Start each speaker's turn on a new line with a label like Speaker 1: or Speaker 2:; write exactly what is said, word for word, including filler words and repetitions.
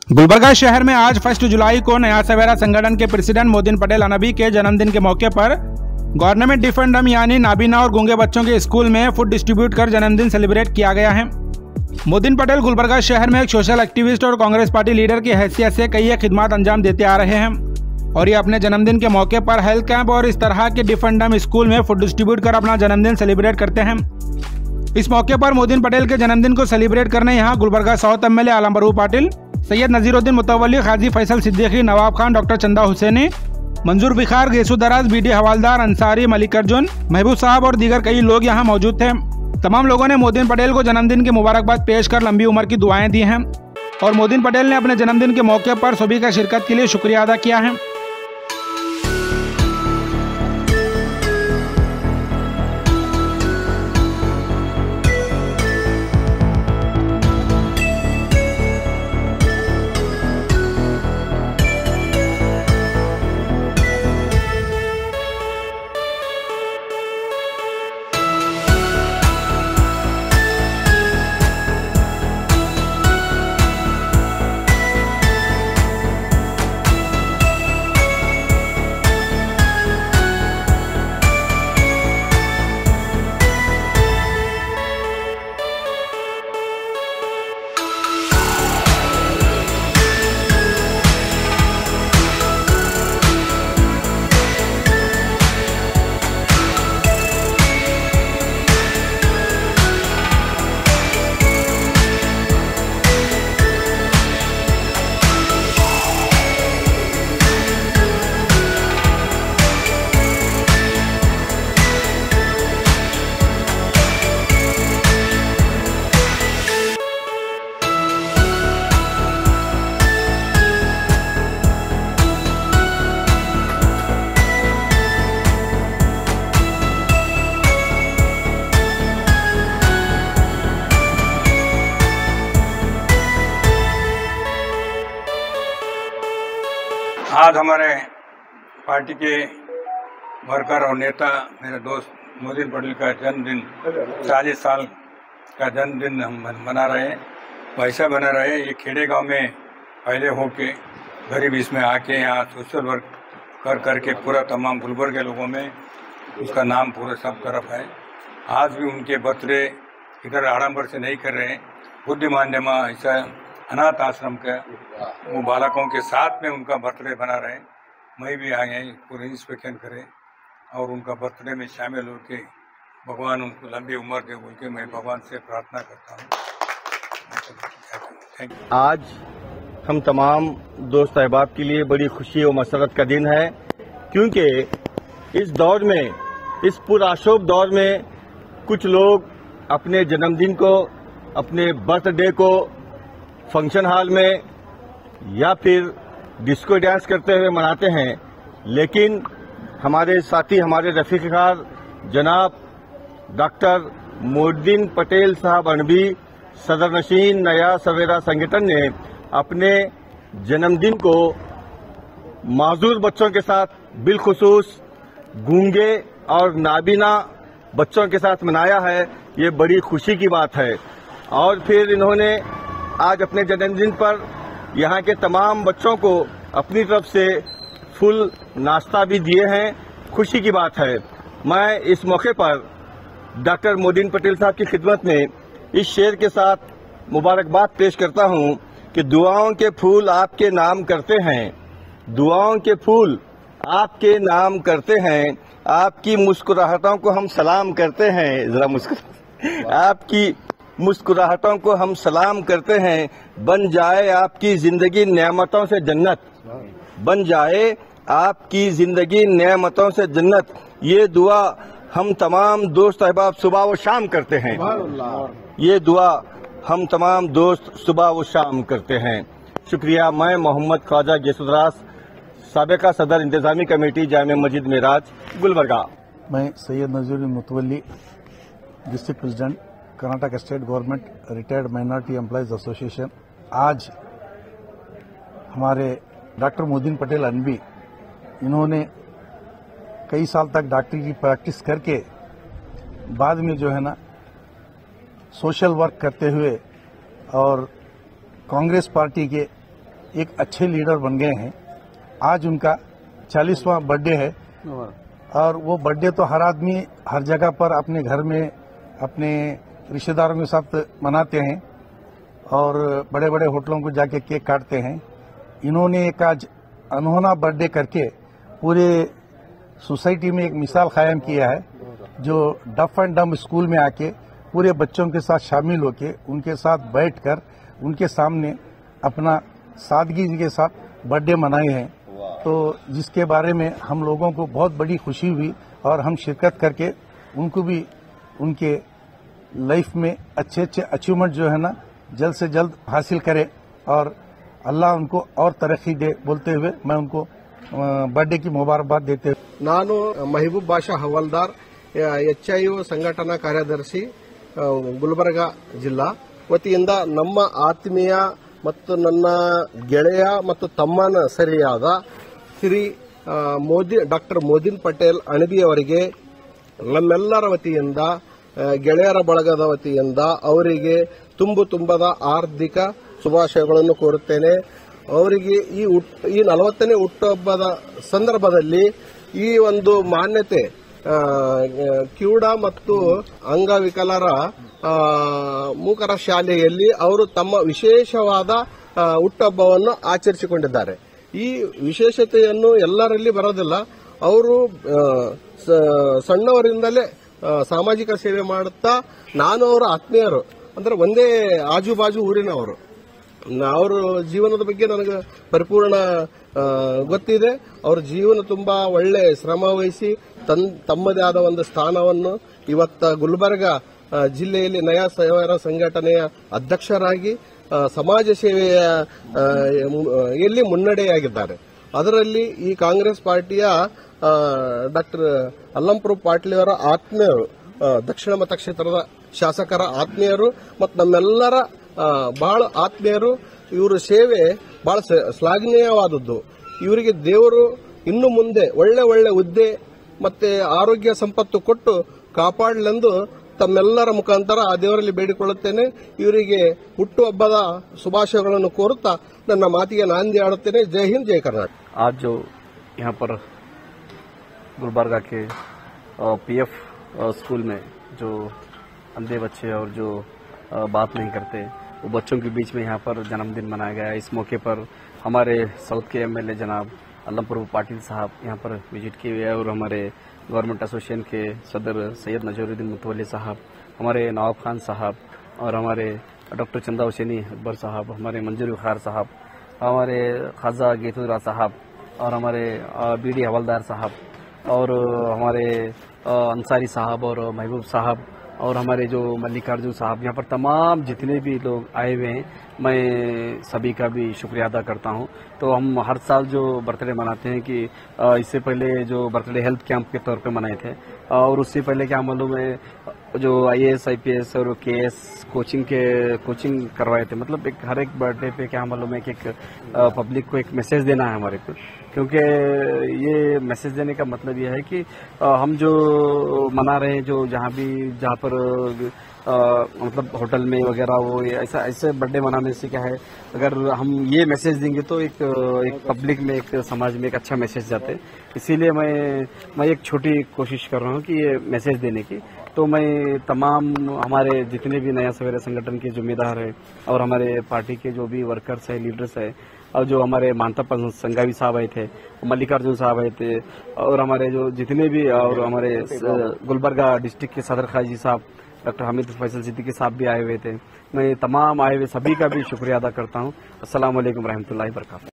Speaker 1: गुलबर्गा शहर में आज फर्स्ट जुलाई को नया सवेरा संगठन के प्रेसिडेंट मोदिन पटेल अनबी के जन्मदिन के मौके पर गवर्नमेंट डिफेंडम यानी नाबीना और गूंगे बच्चों के स्कूल में फूड डिस्ट्रीब्यूट कर जन्मदिन सेलिब्रेट किया गया है। मोदिन पटेल गुलबर्गा शहर में एक सोशल एक्टिविस्ट और कांग्रेस पार्टी लीडर की हैसियत से कई खिदमत अंजाम देते आ रहे हैं और ये अपने जन्मदिन के मौके पर हेल्थ कैंप और इस तरह के डिफेंडम स्कूल में फूड डिस्ट्रीब्यूट कर अपना जन्मदिन सेलिब्रेट करते हैं। इस मौके पर मोदिन पटेल के जन्मदिन को सेलिब्रेट करने यहाँ Gulbarga south M L A Alam Baru Patil, Syed Naziruddin Mutawalli, Khazi Faisal Siddiqui, Nawab Khan, doctor Chanda Hussaini, Manzoor Bikhar, Gesu Daraz, B D Hawaldar, Ansari, Mallik Arjun, Mehboob Sahab और दीगर कई लोग यहाँ मौजूद थे। तमाम लोगों ने मोदिन पटेल को जन्मदिन की मुबारकबाद पेश कर लंबी उम्र की दुआएं दी हैं और मोदिन पटेल ने अपने जन्मदिन के मौके पर सभी का शिरकत के लिए शुक्रिया अदा किया है।
Speaker 2: आज हमारे पार्टी के वर्कर और नेता मेरे दोस्त मोदिन पटेल का जन्मदिन चालीस साल का जन्मदिन हम मना रहे हैं। वैसा बना रहे हैं। ये खेड़े गांव में पहले हो के गरीब इसमें आके यहाँ सोशल वर्क कर करके पूरा तमाम गुलबर्गा के लोगों में उसका नाम पूरे सब तरफ है। आज भी उनके बर्थडे इधर आडम्बर से नहीं कर रहे हैं। बुद्धिमान माँ ऐसा अनाथ आश्रम के वो बालकों के साथ में उनका बर्थडे बना रहे। मैं भी आए हैं पूरे इंस्पेक्शन करें और उनका बर्थडे में शामिल होकर भगवान उनको लंबी उम्र दे बोल के मैं भगवान से प्रार्थना करता हूँ। Thank you.
Speaker 3: आज हम तमाम दोस्त अहबाब के लिए बड़ी खुशी और मसरत का दिन है, क्योंकि इस दौर में, इस पुरआशोब दौर में कुछ लोग अपने जन्मदिन को, अपने बर्थडे को फंक्शन हॉल में या फिर डिस्को डांस करते हुए मनाते हैं, लेकिन हमारे साथी, हमारे रफीकार जनाब डॉक्टर मोदिन पटेल साहब अनबी, सदर नशीन नया सवेरा संगठन ने अपने जन्मदिन को माजूर बच्चों के साथ, बिलखुसूस गूंगे और नाबीना बच्चों के साथ मनाया है। ये बड़ी खुशी की बात है। और फिर इन्होंने आज अपने जन्मदिन पर यहाँ के तमाम बच्चों को अपनी तरफ से फुल नाश्ता भी दिए हैं। खुशी की बात है। मैं इस मौके पर डॉक्टर मोदिन पटेल साहब की खिदमत में इस शेर के साथ मुबारकबाद पेश करता हूँ कि दुआओं के फूल आपके नाम करते हैं, दुआओं के फूल आपके नाम करते हैं, आपकी मुस्कुराहटों को हम सलाम करते हैं। जरा मुस्कुरा आपकी मुस्कुराहटों को हम सलाम करते हैं। बन जाए आपकी जिंदगी नेमतों से जन्नत, बन जाए आपकी जिंदगी नेमतों से जन्नत, ये दुआ हम तमाम दोस्त अहबाब सुबह व शाम करते हैं। ये दुआ हम तमाम दोस्त सुबह व शाम करते हैं। शुक्रिया। मैं मोहम्मद ख्वाजा गेसुदरास, साबिका सदर इंतजामी कमेटी जामे मस्जिद मेराज, गुलबर्गा।
Speaker 4: मैं Syed Naziruddin Mutawalli, district president, Karnataka state government retired minority employees association. आज हमारे डॉक्टर मोदिन पटेल अनबी, इन्होंने कई साल तक डॉक्टरी की प्रैक्टिस करके बाद में जो है ना सोशल वर्क करते हुए और कांग्रेस पार्टी के एक अच्छे लीडर बन गए हैं। आज उनका चालीसवां बर्थडे है और वो बर्थडे तो हर आदमी हर जगह पर अपने घर में अपने रिश्तेदारों के साथ मनाते हैं और बड़े बड़े होटलों को जाके केक काटते हैं। इन्होंने एक आज अनहोना बर्थडे करके पूरे सोसाइटी में एक मिसाल कायम किया है, जो डफ एंड डम स्कूल में आके पूरे बच्चों के साथ शामिल होके उनके साथ बैठकर उनके सामने अपना सादगी के साथ बर्थडे मनाए हैं। तो जिसके बारे में हम लोगों को बहुत बड़ी खुशी हुई और हम शिरकत करके उनको भी उनके लाइफ में अच्छे अच्छे अचीवमेंट जो है ना जल्द से जल्द हासिल करे और अल्लाह उनको और तरक्की दे बोलते हुए मैं उनको बर्थडे की मुबारकबाद देते हुए
Speaker 5: ನಾನು ಮೆಹಬೂಬ್ ಬಾಷಾ ಹವಾಲ್ದಾರ್ ಎಚ್ಐಒ ಸಂಘಟನಾ ಕಾರ್ಯದರ್ಶಿ ಗುಲ್ಬರ್ಗ ಜಿಲ್ಲಾ ವತಿಯಿಂದ ನಮ್ಮ ಆತ್ಮೀಯ ಮತ್ತು ನನ್ನ ಗೆಳೆಯ ಮತ್ತು ತಮ್ಮನ ಸರಿಯಾದ ಶ್ರೀ ಮೋದಿ ಡಾಕ್ಟರ್ ಮೋದಿನ್ ಪಟೇಲ್ ಅಣಬಿ ಅವರಿಗೆ ನಮ್ಮೆಲ್ಲರ ವತಿಯಿಂದ ಗೆಳೆಯರ ಬಳಗದ ವತಿಯಿಂದ ಅವರಿಗೆ ತುಂಬು ತುಂಬದ ಆರ್ಥಿಕ ಶುಭಾಶಯಗಳನ್ನು ಕೋರುತ್ತೇನೆ। ಅವರಿಗೆ ಈ ಈ ನಲವತ್ತನೇ ಹುಟ್ಟುಹಬ್ಬದ ಸಂದರ್ಭದಲ್ಲಿ ಈ ಒಂದು ಮಾನ್ಯತೆ ಕಿವುಡ ಮತ್ತು ಅಂಗವಿಕಲರ ಮೂಕರ ಶಾಲೆಯಲ್ಲಿ ಅವರು ತಮ್ಮ ವಿಶೇಷವಾದ ಹುಟ್ಟುಹಬ್ಬವನ್ನು ಆಚರಿಸಿಕೊಂಡಿದ್ದಾರೆ। ಈ ವಿಶೇಷತೆಯನ್ನು ಎಲ್ಲರಲ್ಲಿ ಬರೋದಿಲ್ಲ। ಅವರು ಸಣ್ಣವರಿಂದಲೇ ಸಾಮಾಜಿಕ ಸೇವೆ ಮಾಡುತ್ತಾ ನಾನು ಅವರ ಆತ್ಮೀಯರು ಅಂದ್ರೆ ಒಂದೇ ಆಜು ಬಾಜು ಊರಿನವರು। ಅವರ ಜೀವನದ ಬಗ್ಗೆ ನನಗೆ ಪರಿಪೂರ್ಣ ಗೊತ್ತಿದೆ। ಅವರ ಜೀವನ ತುಂಬಾ ಒಳ್ಳೆ ಶ್ರಮ ವಹಿಸಿ ತಮ್ಮದೇ ಆದ ಒಂದು ಸ್ಥಾನವನ್ನು ಇವತ್ತ ಗುಲ್ಬರ್ಗ ಜಿಲ್ಲೆಯಲ್ಲಿ ನಯಾ ಸೇವರ ಸಂಘಟನೆಯ ಅಧ್ಯಕ್ಷರಾಗಿ ಸಮಾಜ ಸೇವೆಯ ಎಲ್ಲಿ ಮುನ್ನಡೆಯಾಗಿದ್ದಾರೆ। ಅದರಲ್ಲಿ ಈ ಕಾಂಗ್ರೆಸ್ ಪಾರ್ಟಿಯ ಡಾಕ್ಟರ್ ಅಲ್ಲಂಪ್ರಭು ಪಾಟೀಲ್ ಅವರ ಆತ್ಮೀಯರು, ದಕ್ಷಿಣ ಮತಕ್ಷೇತ್ರದ ಶಾಸಕರ ಆತ್ಮೀಯರು ಮತ್ತು ನಮ್ಮೆಲ್ಲರ ಬಹಳ ಆತ್ಮೀಯರು। ಇವರ ಸೇವೆ ಬಹಳ ಶ್ಲಾಘನೀಯವಾದದ್ದು। ಇವರಿಗೆ ದೇವರು ಇನ್ನು ಮುಂದೆ ಒಳ್ಳೆ ಒಳ್ಳೆ ಹುದ್ದೆ ಮತ್ತೆ ಆರೋಗ್ಯ ಸಂಪತ್ತು ಕೊಟ್ಟು ಕಾಪಾಡಲೆಂದು ತಮ್ಮೆಲ್ಲರ ಮುಖಾಂತರ ಆ ದೇವರಲ್ಲಿ ಬೇಡಿಕೊಳ್ಳುತ್ತೇನೆ। ಇವರಿಗೆ ಹುಟ್ಟುಹಬ್ಬದ ಶುಭಾಶಯಗಳನ್ನು ಕೋರುತ್ತಾ ನನ್ನ ಮಾತಿಗೆ ನಾಂದಿ ಆಡುತ್ತೇನೆ। ಜೈ ಹಿಂದ್, ಜೈ कर्नाटक।
Speaker 6: आज जो यहाँ पर गुलबर्गा के पीएफ स्कूल में जो अंधे बच्चे और जो बात नहीं करते वो बच्चों के बीच में यहाँ पर जन्मदिन मनाया गया। इस मौके पर हमारे साउथ के एमएलए जनाब अल्लमप्रभु पाटिल साहब यहाँ पर विजिट किए हुए और हमारे गवर्नमेंट एसोसिएशन के सदर सैयद नजरुद्दीन मुतवल्ली साहब, हमारे नवाब खान साहब और हमारे डॉक्टर चंदा हुसैनी अकबर साहब, हमारे मंजूर खार साहब, हमारे खाजा गेतुरा साहब और हमारे बीडी हवलदार साहब और हमारे अंसारी साहब और महबूब साहब और हमारे जो मल्लिकार्जुन साहब, यहाँ पर तमाम जितने भी लोग आए हुए हैं मैं सभी का भी शुक्रिया अदा करता हूँ। तो हम हर साल जो बर्थडे मनाते हैं कि इससे पहले जो बर्थडे हेल्थ कैंप के तौर पे मनाए थे और उससे पहले क्या मालूम है जो आईएएस आईपीएस और केएस कोचिंग के कोचिंग करवाए थे। मतलब एक हर एक बर्थडे पे क्या मालूम है कि एक पब्लिक को एक मैसेज देना है हमारे को, क्योंकि ये मैसेज देने का मतलब ये है कि हम जो मना रहे हैं जो जहाँ भी जहाँ पर आ, मतलब होटल में वगैरह वो ऐसा ऐसे बर्थडे मनाने से क्या है, अगर हम ये मैसेज देंगे तो एक एक पब्लिक में एक समाज में एक अच्छा मैसेज जाते। इसीलिए मैं मैं एक छोटी कोशिश कर रहा हूँ कि ये मैसेज देने की। तो मैं तमाम हमारे जितने भी नया सवेरा संगठन के जिम्मेदार है और हमारे पार्टी के जो भी वर्कर्स है, लीडर्स है और जो हमारे मानता संघावी साहब आए थे, मल्लिकार्जुन साहब आए थे और हमारे जो जितने भी और हमारे गुलबर्गा डिस्ट्रिक्ट के सदर खाजी साहब डॉक्टर हामिद फैसल सिद्दीकी साहब भी आए हुए थे। मैं तमाम आए हुए सभी का भी शुक्रिया अदा करता हूँ। अस्सलाम वालेकुम रहमतुल्लाहि व बरकातहू।